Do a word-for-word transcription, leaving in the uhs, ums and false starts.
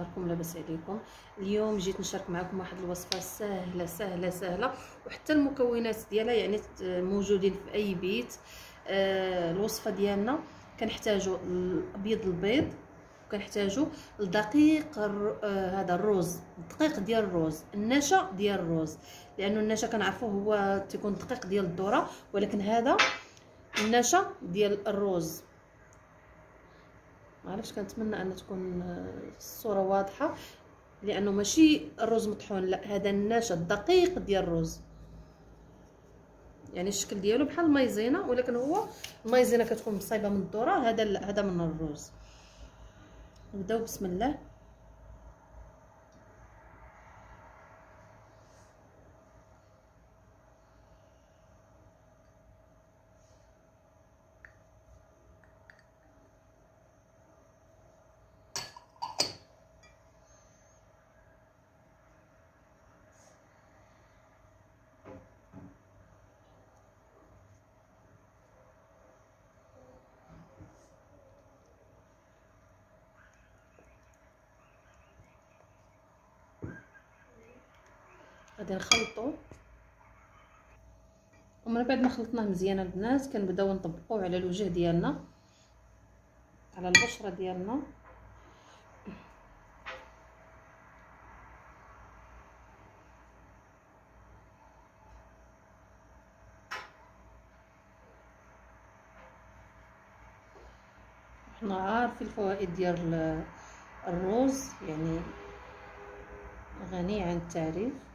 اخباركم؟ لاباس عليكم؟ اليوم جيت نشارك معكم واحد الوصفه سهله سهله سهله، وحتى المكونات ديالها يعني موجودين في اي بيت. آه الوصفه ديالنا كنحتاجوا ابيض البيض، وكنحتاجوا الدقيق آه هذا الروز، الدقيق ديال الروز، النشا ديال الروز، لانه النشا كنعرفوه هو تيكون دقيق ديال الذره، ولكن هذا النشا ديال الروز. معليش كنتمنى ان تكون الصوره واضحه، لانه ماشي الرز مطحون، لا هذا النشا الدقيق ديال الرز، يعني الشكل ديالو بحال المايزينا، ولكن هو المايزينا كتكون مصايبه من الذره، هذا هذا من الرز. نبداو بسم الله. غادي نخلطو، ومن بعد ما خلطناه مزيان البنات كنبداو نطبقوه على الوجه ديالنا، على البشره ديالنا. حنا عارفين الفوائد ديال الروز، يعني غني عن التعريف.